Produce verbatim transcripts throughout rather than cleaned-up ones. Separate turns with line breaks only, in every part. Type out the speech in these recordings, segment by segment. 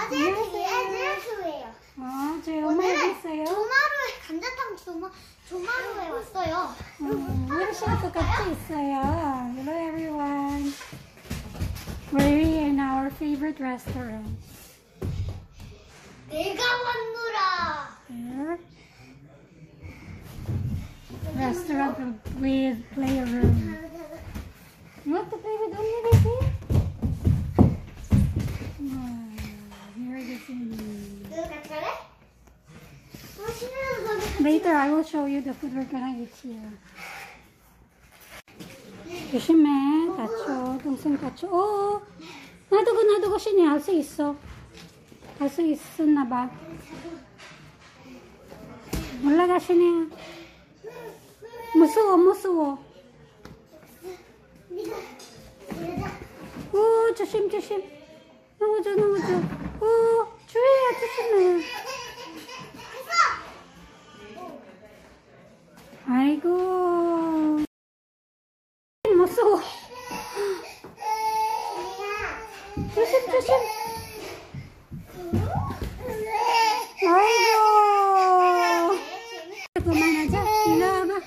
제주예요.
아, 저희 엄마 여기 있어요?
조마루에 감자탕 조마, 조마루에 왔어요.
음, 우리 친구 같이 있어요. Hello everyone. We're in our favorite restaurant.
내가 왔노라.
Here. Restaurant with playroom. You want to play with only baby? Wow, here it is.
너 갈까래? 어, 신나는 거.
Later, I will show you the food we're gonna eat here. 조심해, 다쳐. 동생 다쳐. 오, 놔두고 놔두고 신이 할 수 있어. 할 수 있었나봐. 올라가 신이야. 무서워, 무서워. 오, 조심, 조심. 넘어져, 넘어져. 오, 주희야, 조심해. 아이고. 무서워. 조심, 조심. 아이고. 그만하자. 일로 와봐.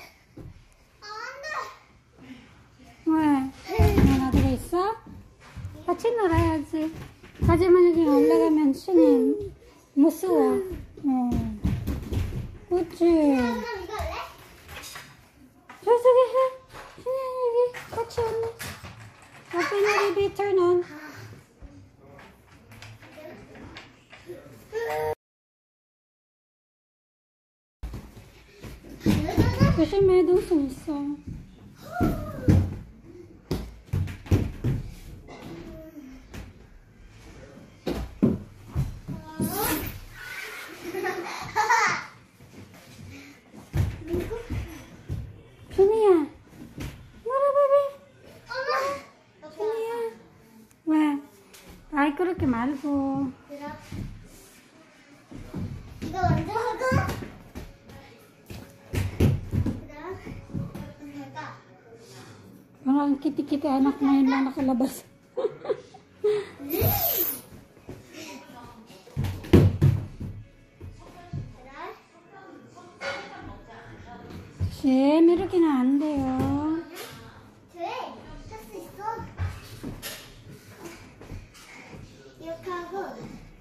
왜? 나들어 있어? 같이 놀아야지. 하지만 여기 올라가면 신이 무서워. 어. 그치? 저쪽에 해. 신이 여기 같이 왔네. Open the baby, turn on. 조심해, 동생 있어. 준이야, 뭐라 베비? 준이야, 왜? 아이 그렇게 말고.
이거 먼저 하고.
Parang kiti-kiti anak ngayon lang nakalabas. 쌤, 이렇게는 안 돼요.
돼. 할 수 있어. 이렇게 하고.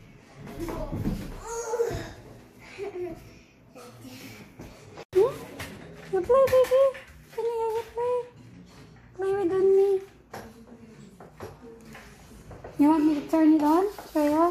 응? You play, baby? Can you play? Play with me. You want me to turn it on, Freya?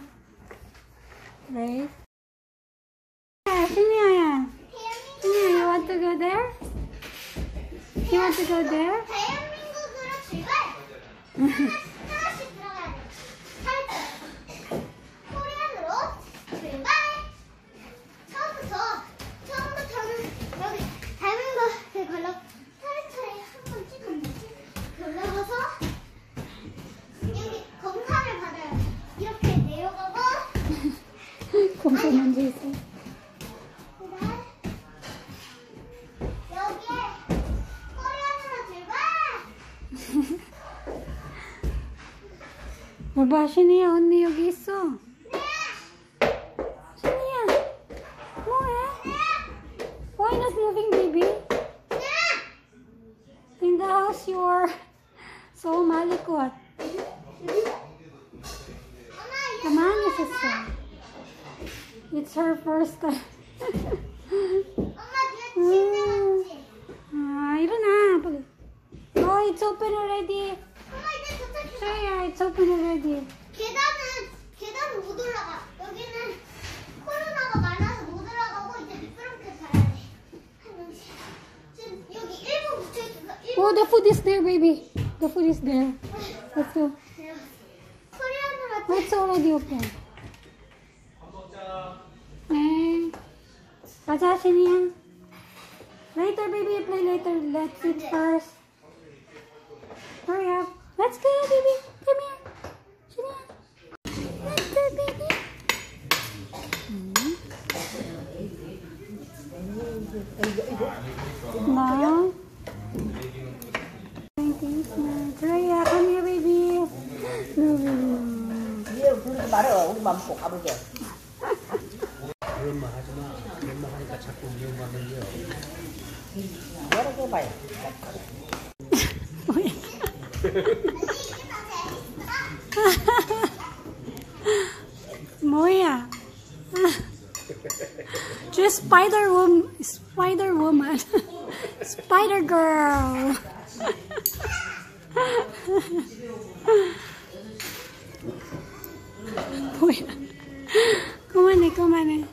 Right. Yeah, Shania. Shania, you want to go there? You want to go there?
대한민국으로 출발! 하나씩 들어가야 돼. 살짝. 코리안으로 출발! 처음부터, 처음부터는 여기 대한민국에 걸러 차례차례 한번 찍어보지. 올라가서 여기 검사를 받아요. 이렇게 내려가고
검사 먼저 있어. 봐봐, 신이야, 언니 여기 있어. 신이야, 뭐해? Why not moving, baby? In the house, you are so malikot. 가만히 있었어. It's her first time.
엄마 네가 침대
아, 일어나. Oh, it's open already.
엄마 이제 도착했어.
Shreya, it's open already.
계단은 계단은 못 올라가. 여기는 코로나가 많아서 못 올라가고 이제 미끄럼틀 타야 돼. 한 명씩. 지금 여기 일 분 붙여 있어서 일 분.
Oh, the food is there, baby. The food is there. Let's go.
코리안으로
It's already open. 네. 가자, 신이야. Later, baby. Play later. Let's eat first. Hurry up. Let's go, baby. Come here. 신이야. Let's go, baby. No. Thank you. Hurry up. Come here, baby.
이제 부르지 말어. 우리만 먹고 가볼게.
그런 말 하지 마. 그런 말 하니까 자꾸 미움받는 거야.
여러 개 봐요.
뭐야? 저 spider woman, spider woman, spider girl. 뭐야? 그만해, 그만해.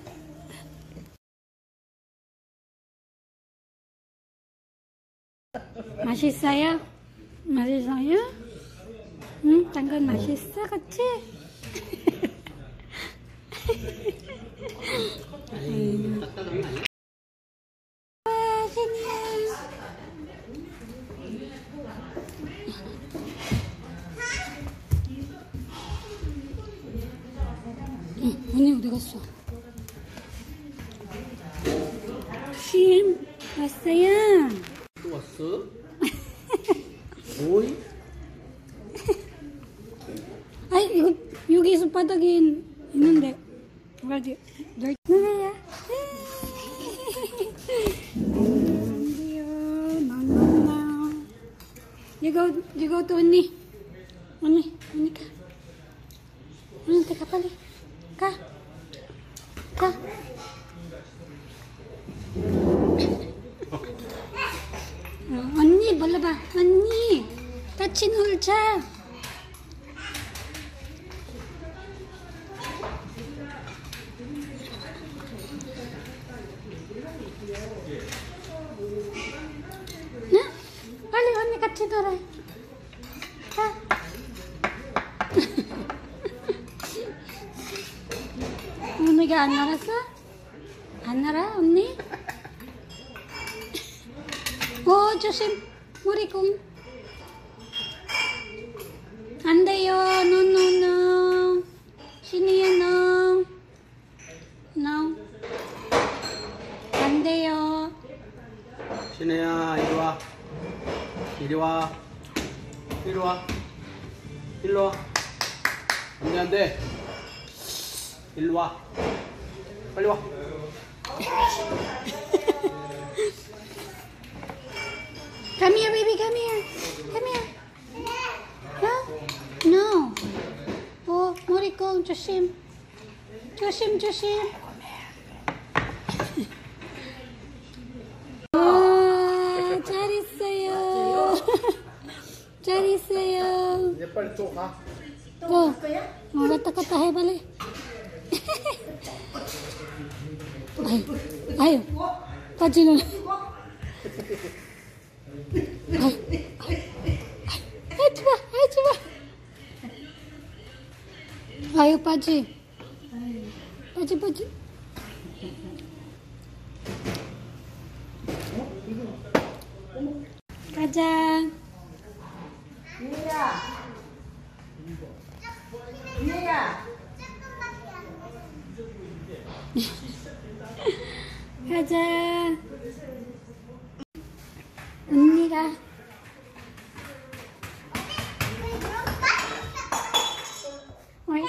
맛있어요? 맛있어요? 응? 당근 맛있어, 그치? 맛있네. 응, 언니 어디 갔어? 쉼 왔어요.
또 왔어? 오이?
아이 이거 여기서 바닥에 있는데 어디 누나야? 나나나 이거 이거 또 언니 언니 언니 가 언니한테 가 빨리 가 가. 어, 언니 불러봐 언니 같이 놀자. 응? 빨리 언니 같이 놀아. 가. 언니가 안 놀았어? 안 놀아 언니? 오 조심 무리공 안 돼요. no no no 신이야 no no 안 돼요.
신혜야 이리 와. 이리 와. 이리 와. 일로 와. 안돼 안돼. 일로 와. 빨리 와.
Come here, baby. Come here. Come here. Huh? No. Oh, 머리공 조심. 조심, 조심. 와, 잘 있어요. 잘 있어요.
이제 빨리 또 가.
또. 어, 갔다 갔다 해 빨리. 아유, 아유. 빠지는. 하지 마, 하지 마. 아유, 빠지. 빠지, 빠지. 가자.
민혜야. 민혜야.
가자. 언니가. Wait.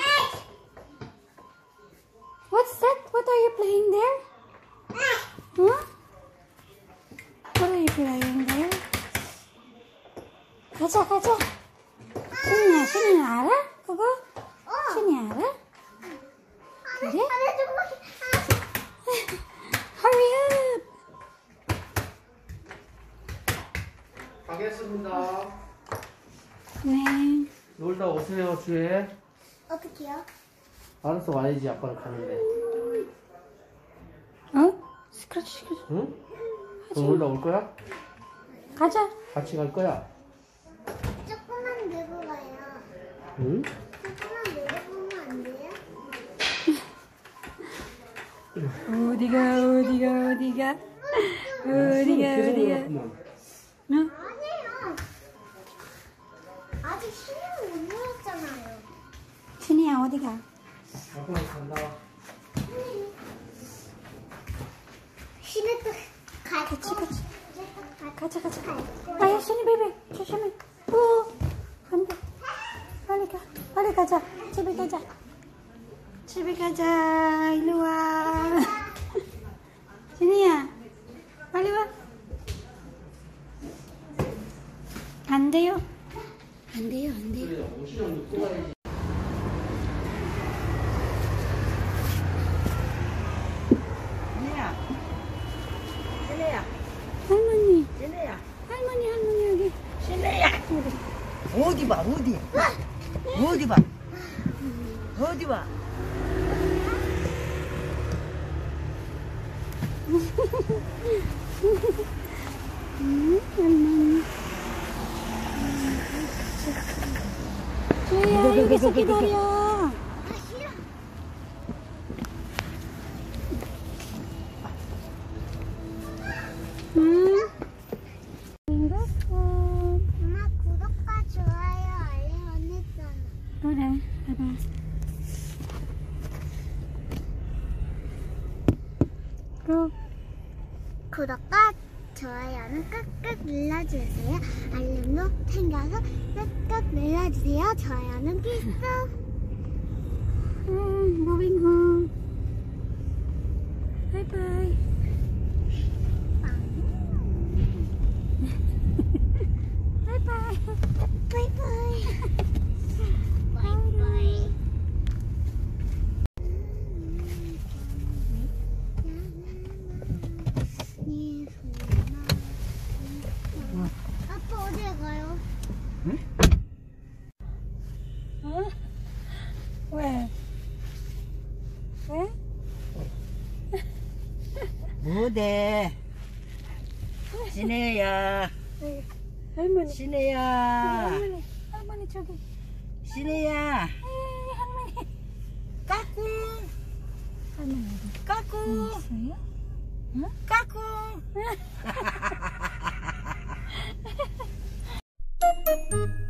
What's that? What are you playing there? Huh? What are you playing there? 가자, 가자. 신이야, 신이 알아? 그거? 신이 알아? 그래? Hurry up!
가겠습니다.
네.
놀다 오세요 주에.
어떻게요?
알았어 와야지 아빠랑 가는데.
어? 스크래치, 스크래치.
응? 너 놀다 올 거야?
가자.
같이 갈 거야?
조금만 내고 가요.
응?
조금만 내고 보면 안 돼요?
어디가, 어디가, 어디가. 어디가, 어디가. 응?
아니에요. 아직 신호를 못 눌렀잖아요.
신이야, 어디가?
아빠랑 간다.
신호 또 갈
그치,
거.
그치.
이제 또 갈
가자, 가자.
거.
아야, 신이 베이비. 조심해. 오, 안 돼. 빨리 가. 빨리 빨리 가자. 집에 가자. 집에 가자. 일로 와. 진이야, 빨리 와. 안 돼요. 안 돼요, 안 돼요.
진혜야. 진혜야.
할머니,
진혜야.
할머니, 할머니 여기.
진혜야. 어디 봐, 어디? 어디 봐. 어디 봐.
음, 할머니. 주희야, 여기서 기다려. 응? 행복해.
엄마 구독과 좋아요 알림 안 했잖아.
그래, 봐봐. 고.
구독과 좋아요는 꾹꾹 눌러주세요. 알림도 챙겨서 꾹꾹 눌러주세요. 좋아요는 필수.
응, going home. Bye bye. Bye bye.
바이바이. 바이바이. 아빠 어디에 가요?
어? 왜? 왜?
뭐대? 진혜야.
왜? 할머니.
진혜야.
할머니. 할머니 저기.
진혜야.
에이, 할머니.
까꿍.
할머니 어디
까꿍.
있어요?
까꿍.